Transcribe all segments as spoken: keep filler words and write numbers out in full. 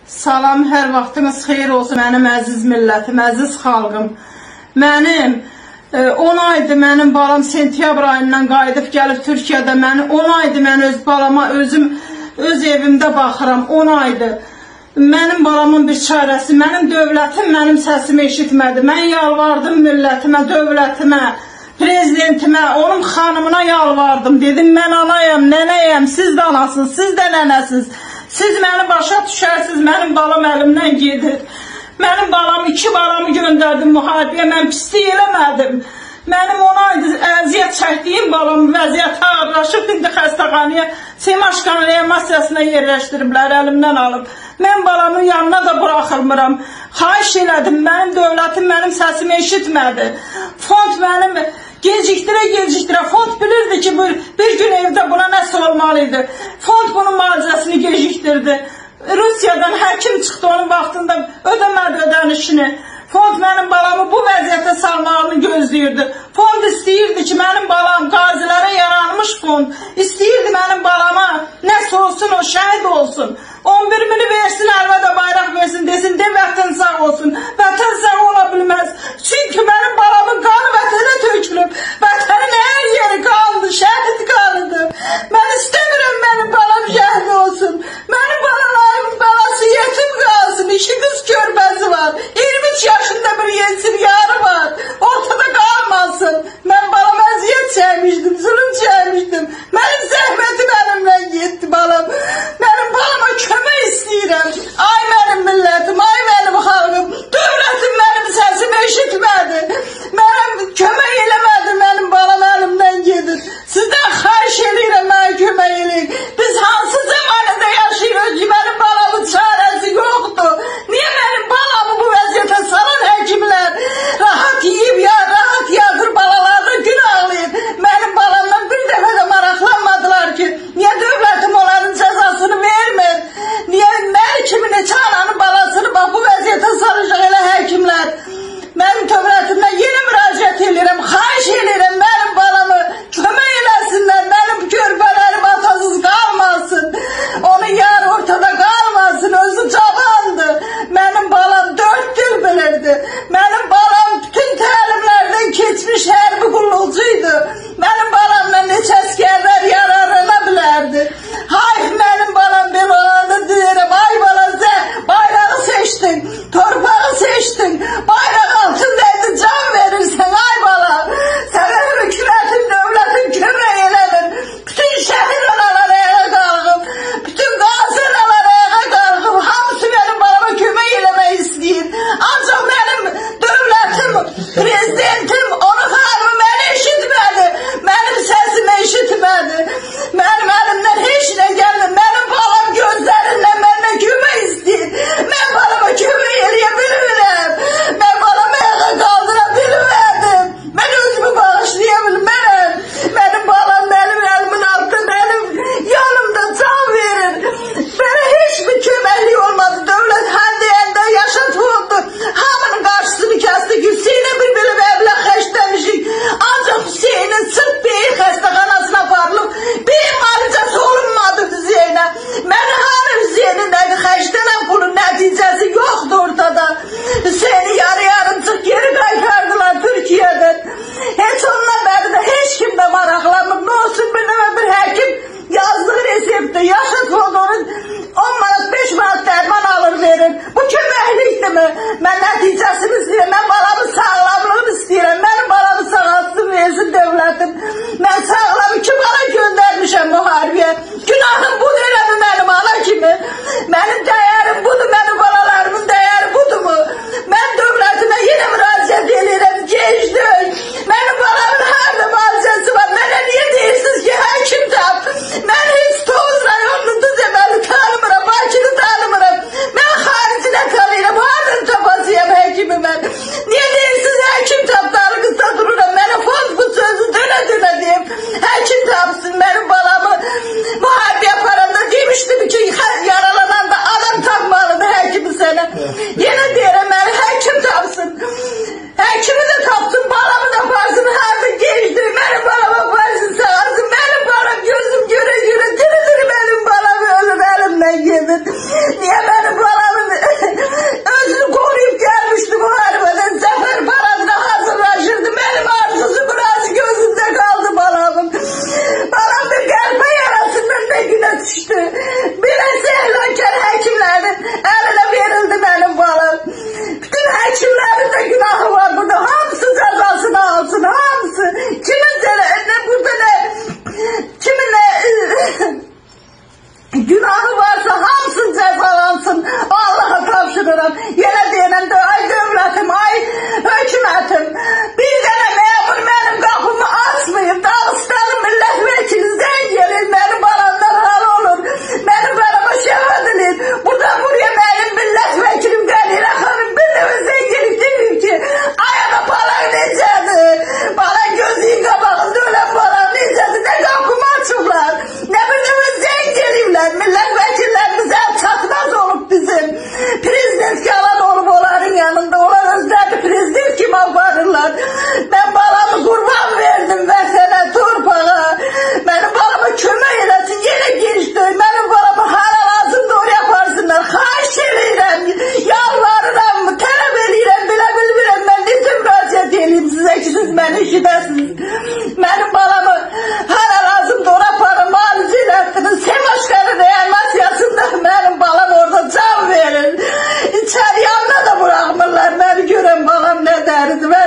Salam, hər vaxtınız xeyir olsun mənim əziz millətim, əziz xalqım. Mənim on aydır mənim balam sentyabr ayından qayıdıb gəlib Türkiyədə. Mənim on aydır mən öz balama özüm öz evimdə baxıram. on aydır. Mənim balamın bir çarəsi, mənim dövlətim mənim səsimi eşitmədi. Mən yalvardım millətimə, dövlətimə, prezidentimə, onun xanımına yalvardım. Dedim mən anayam, nənəyəm, siz də anasınız, siz də nənəsiz. Siz məni başa düşərsiniz, mənim balam əlimdən gedir. Mənim balam, iki balamı göndərdim müharibəyə, mən pislik eləmədim. Mənim on aydır əziyyət çəkdiyim balam vəziyyəti ağırlaşıb, indi xəstəxanaya, Semaşkan reanimasiyasına yerləşdiriblər, əlimdən alıb. Mən balamın yanına da buraxılmıram. Xahiş elədim, mənim dövlətim mənim səsimi eşitmədi. Fond mənim gecikdirə gecikdirə, fond bilirdi ki, bir, bir gün evdə buna nəsə olmalıydı. Fond bunun müalicəsini gecikdirdi. Rusiyadan həkim çıxdı, onun vaxtında ödəmədi ödənişini. Fond mənim balamı bu vəziyyətə salmağını gözləyirdi. Fond istəyirdi ki, mənim balam qazilərə yaranmış fond. İstəyirdi mənim balama nəsə olsun, o şəhid olsun. on bir mini versin, əlvədə bayraq versin, desin, de vətən sağ olsun. Vətən sağ ola bilməz. Çünki mənim balamın qanı vətənə tökülüb. Vətənin hər yeri qandı, şəhid qanıdır. Mən istəmirəm mənim balam şəhid olsun. Mənim balalarımın balası yetim qalsın. İki qız körbəzi var. iyirmi üç yaşında bir yetim yarı var. Ortada qalmasın. Mən balam əziyyət çəkmişdim, zulüm çəkmişdim. Mənim zəhmətim əlimdən getdi balam. Mənim balama kömək istəyirəm.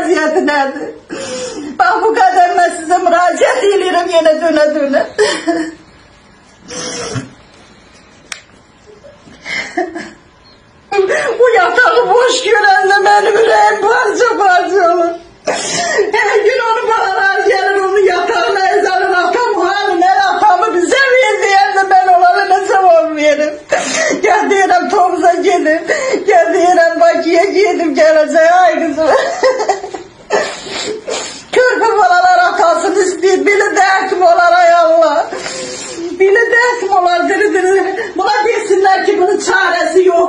vəziyyəti nədir? Bax, bu qədər mən sizə müraciət edirəm yenə dönə-dönə. Bu yatağı boş görəndə mənim ürəyim parça-parça olur. Hər gün onun balalar gəlir, onun yatağına əzanın, atam hanı, nə atamı bizə ver deyəndə mən onlara nə cavab verim? Gəl deyirəm Tovuz'a gedim, gəl deyirəm Bakıya gedim, gələcək, ay kızım. Körpə balalar atasını istəyir, belə dərtim olar ay Allah. Belə dərtim olar, diri diri. Buna desinlər ki, bunun çarəsi yox.